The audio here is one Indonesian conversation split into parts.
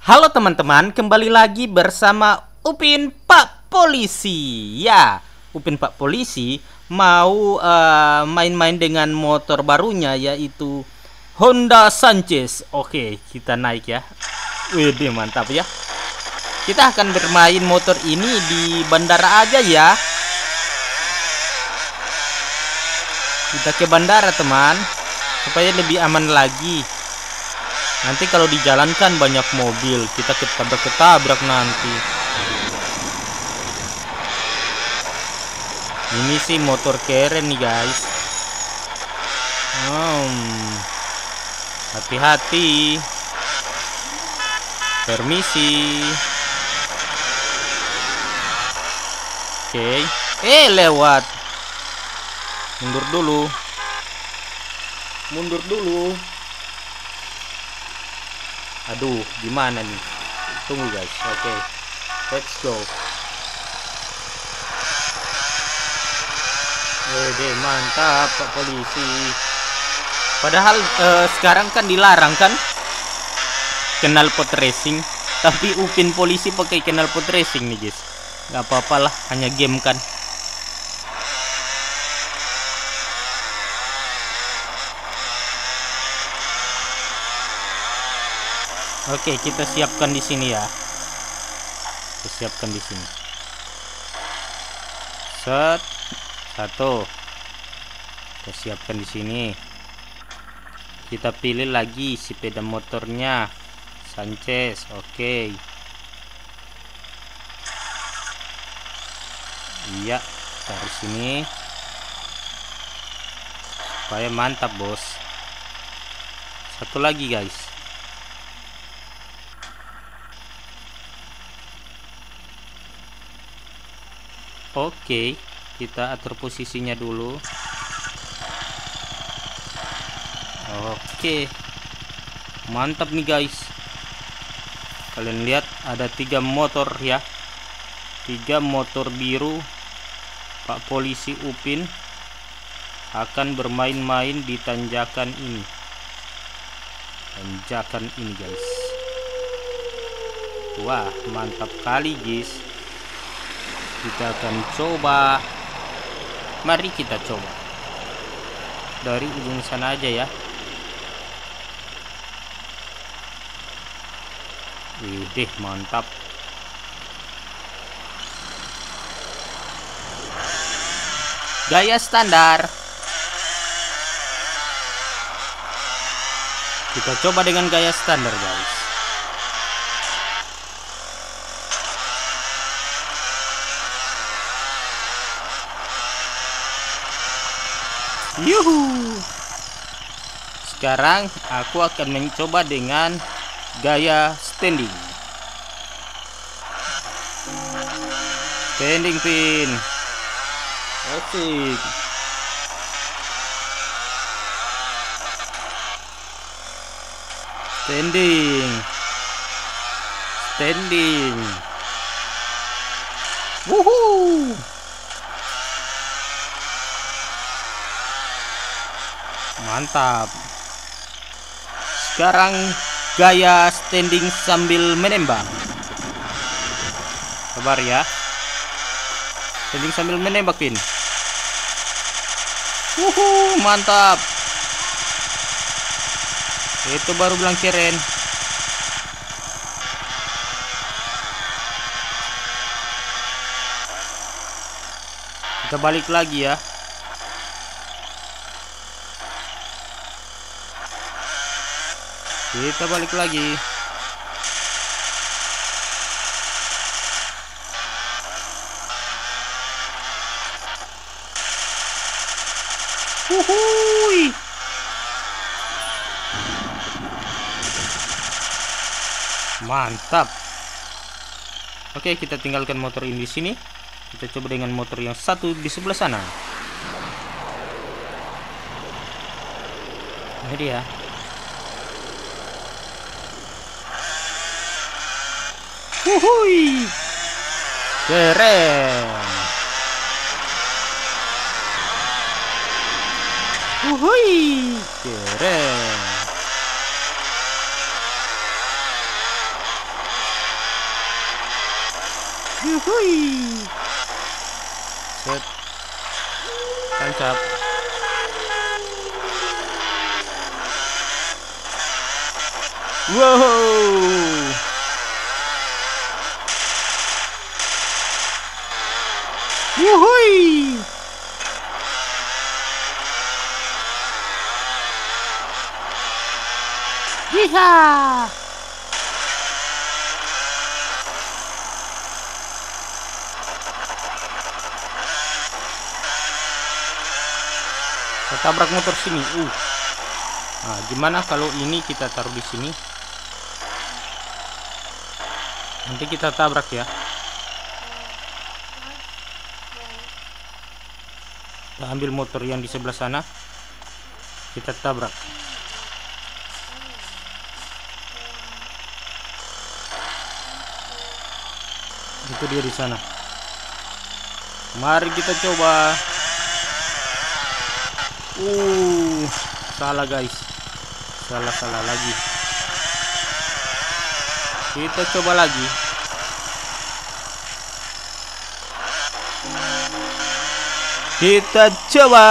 Halo teman-teman, kembali lagi bersama Upin Pak Polisi. Ya, Upin Pak Polisi mau main-main dengan motor barunya yaitu Honda Sanchez. Oke, kita naik ya. Wih, mantap ya. Kita akan bermain motor ini di bandara aja ya. Kita ke bandara teman, supaya lebih aman lagi. Nanti kalau dijalankan banyak mobil, kita ketabrak nanti. Ini sih motor keren nih guys. Hati-hati. Permisi. Oke. Lewat. Mundur dulu. Mundur dulu. Aduh, gimana nih? Tunggu guys. Oke. Let's go. Mantap Pak Polisi. Padahal sekarang kan dilarang kan knalpot racing, tapi Upin Polisi pakai knalpot racing nih guys. Gak apa-apalah, hanya game kan. Oke, kita siapkan di sini ya. Kita siapkan di sini. Set. Satu. Kita siapkan di sini. Kita pilih lagi sepeda motornya Sanchez. Oke. Iya, taruh sini. Supaya mantap, bos. Satu lagi, guys. Oke, kita atur posisinya dulu. Oke, mantap nih guys. Kalian lihat ada 3 motor ya, 3 motor biru. Pak Polisi Upin akan bermain-main di tanjakan ini. Tanjakan ini guys. Wah, mantap kali guys. Kita akan coba. Mari kita coba dari ujung sana aja ya. Wih, mantap. Gaya standar. Kita coba dengan gaya standar guys. Yuhu. Sekarang aku akan mencoba dengan gaya standing. Standing pin. Asik. Standing. Standing. Wuhu. Mantap. Sekarang gaya standing sambil menembak. Sabar ya. Standing sambil menembak pin. Mantap. Itu baru bilang keren. Kita balik lagi ya. Kita balik lagi. Wuhui. Mantap. Oke, kita tinggalkan motor ini di sini. Kita coba dengan motor yang satu di sebelah sana. Ini dia. Wuhui. Keren. Wuhui. Keren. Yuhui. Set. Tancap. Wow. Yuhui. Yeehaw. Kita tabrak motor sini. Nah, gimana kalau ini kita taruh di sini? Nanti kita tabrak ya. Kita ambil motor yang di sebelah sana. Kita tabrak. Itu dia di sana. Mari kita coba. Salah guys. Salah lagi. Kita coba lagi. Kita coba.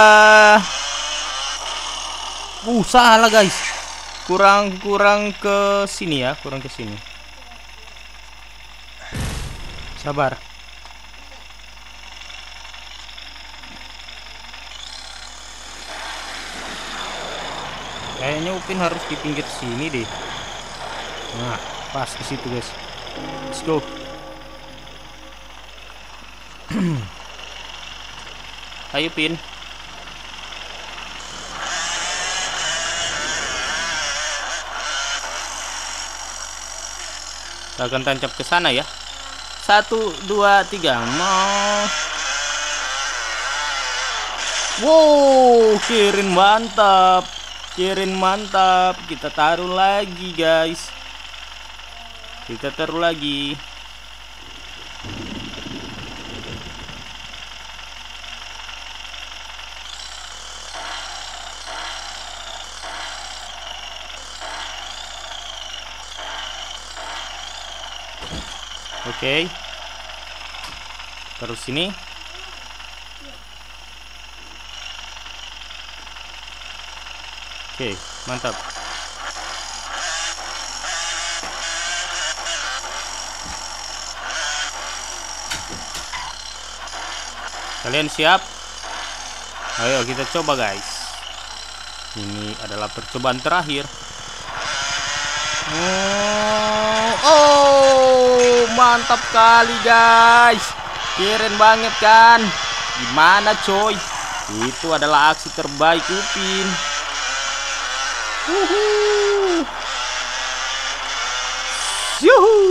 Salah guys. Kurang ke sini ya, kurang ke sini. Sabar. Kayaknya Upin harus di pinggir sini deh. Nah, pas di situ guys. Let's go. Ayo Pin. Kita akan tancap ke sana ya. 1, 2, 3. Wow, kirin mantap. Kita taruh lagi guys. Kita taruh lagi. Oke. Terus sini. Oke, mantap. Kalian siap? Ayo kita coba guys. Ini adalah percobaan terakhir. Mantap kali guys. Keren banget kan? Gimana coy? Itu adalah aksi terbaik Upin. Yuhu.